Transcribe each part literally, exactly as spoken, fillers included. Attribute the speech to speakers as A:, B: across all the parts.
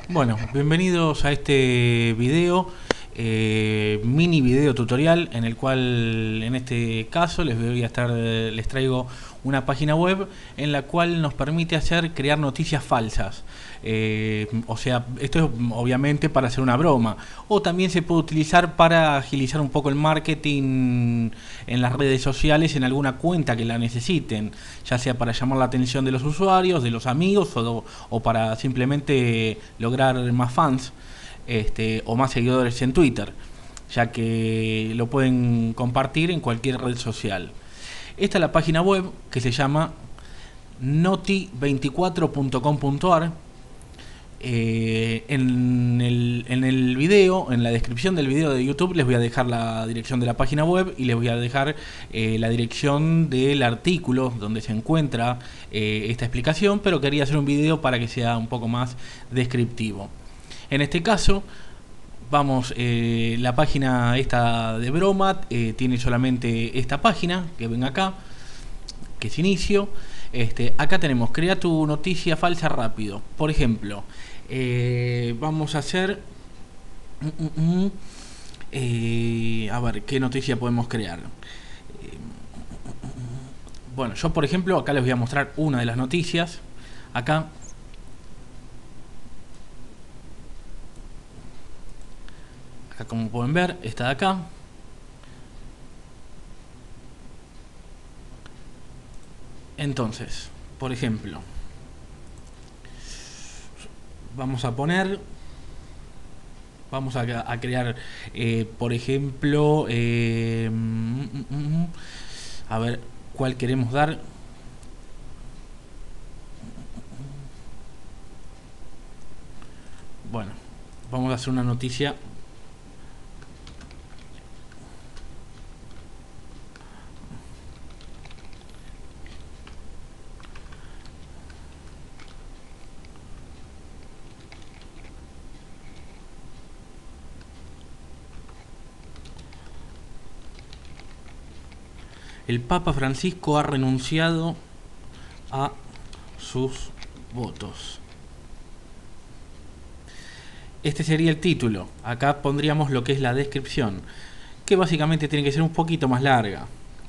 A: Bueno, bienvenidos a este video, eh, mini video tutorial en el cual en este caso les voy a estar, les traigo una página web en la cual nos permite hacer crear noticias falsas. Eh, o sea, esto es obviamente para hacer una broma, o también se puede utilizar para agilizar un poco el marketing en las redes sociales en alguna cuenta que la necesiten, ya sea para llamar la atención de los usuarios, de los amigos, o, o para simplemente lograr más fans este, o más seguidores en Twitter, ya que lo pueden compartir en cualquier red social. Esta es la página web que se llama noti veinticuatro punto com punto ar. Eh, en, el, en el video, en la descripción del video de YouTube, les voy a dejar la dirección de la página web y les voy a dejar eh, la dirección del artículo donde se encuentra eh, esta explicación, pero quería hacer un video para que sea un poco más descriptivo. En este caso, vamos, eh, la página esta de broma eh, tiene solamente esta página, que ven acá, que es inicio. Este, acá tenemos, crea tu noticia falsa rápido. Por ejemplo, eh, vamos a hacer... Mm, mm, mm, eh, a ver, ¿qué noticia podemos crear? Eh, bueno, yo por ejemplo, acá les voy a mostrar una de las noticias. Acá. Acá, como pueden ver, está de acá. Entonces, por ejemplo, vamos a poner, vamos a, a crear, eh, por ejemplo, eh, a ver, ¿cuál queremos dar? Bueno, vamos a hacer una noticia. El Papa Francisco ha renunciado a sus votos. Este sería el título. Acá pondríamos lo que es la descripción, que básicamente tiene que ser un poquito más larga.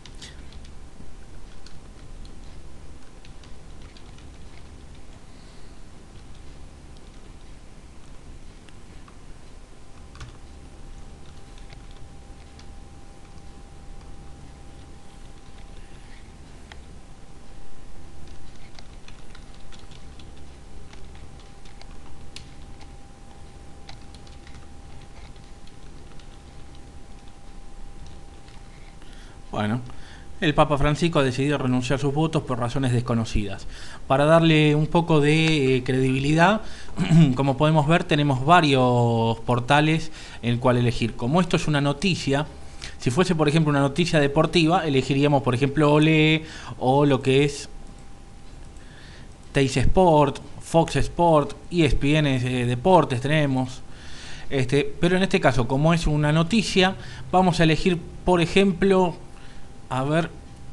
A: Bueno, el Papa Francisco ha decidido renunciar a sus votos por razones desconocidas. Para darle un poco de eh, credibilidad, como podemos ver, tenemos varios portales en el cual elegir. Como esto es una noticia, si fuese por ejemplo una noticia deportiva, elegiríamos por ejemplo Olé o lo que es Teis Sport, Fox Sport, E S P N eh, Deportes tenemos. Este, pero en este caso, como es una noticia, vamos a elegir por ejemplo... A ver,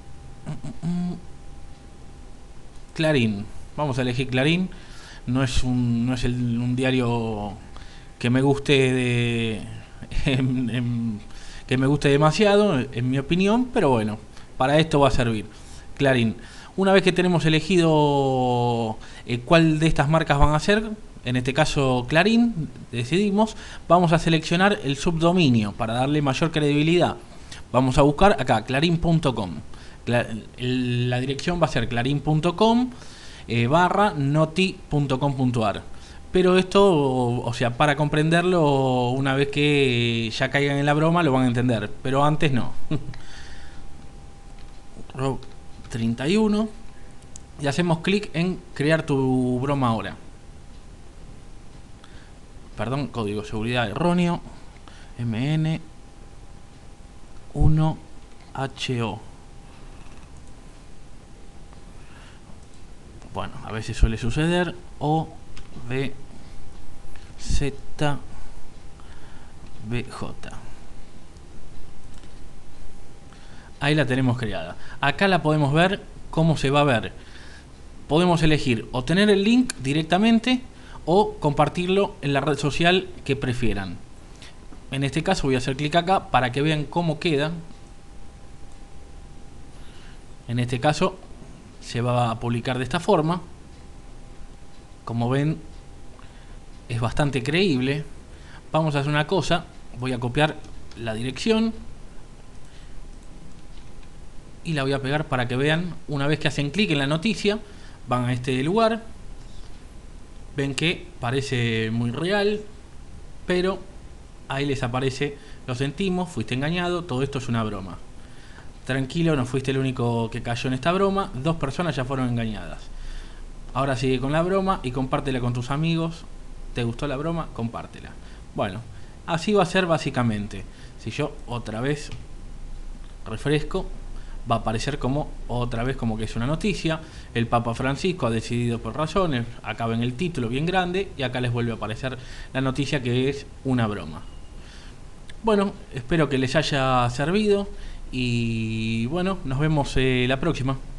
A: Clarín. Vamos a elegir Clarín. No es un, no es el, un diario que me guste de, en, en, que me guste demasiado, en mi opinión, pero bueno, para esto va a servir. Clarín. Una vez que tenemos elegido eh, cuál de estas marcas van a ser, en este caso Clarín, decidimos, vamos a seleccionar el subdominio para darle mayor credibilidad. Vamos a buscar acá, clarín punto com. La dirección va a ser clarín punto com eh, barra noti punto com punto ar. Pero esto, o sea, para comprenderlo, una vez que ya caigan en la broma, lo van a entender. Pero antes no. treinta y uno. Y hacemos clic en crear tu broma ahora. Perdón, código de seguridad erróneo. M N uno H O. Bueno, a veces suele suceder. O B Z B J. Ahí la tenemos creada. Acá la podemos ver cómo se va a ver. Podemos elegir o tener el link directamente o compartirlo en la red social que prefieran. En este caso voy a hacer clic acá para que vean cómo queda. En este caso se va a publicar de esta forma. Como ven, es bastante creíble. Vamos a hacer una cosa, voy a copiar la dirección y la voy a pegar para que vean. Una vez que hacen clic en la noticia, van a este lugar, ven que parece muy real, pero ahí les aparece: lo sentimos, fuiste engañado, todo esto es una broma. Tranquilo, no fuiste el único que cayó en esta broma, dos personas ya fueron engañadas. Ahora sigue con la broma y compártela con tus amigos. ¿Te gustó la broma? Compártela. Bueno, así va a ser básicamente. Si yo otra vez refresco, va a aparecer como otra vez como que es una noticia. El Papa Francisco ha decidido por razones. Acá ven el título bien grande y acá les vuelve a aparecer la noticia que es una broma. Bueno, espero que les haya servido y bueno, nos vemos eh, la próxima.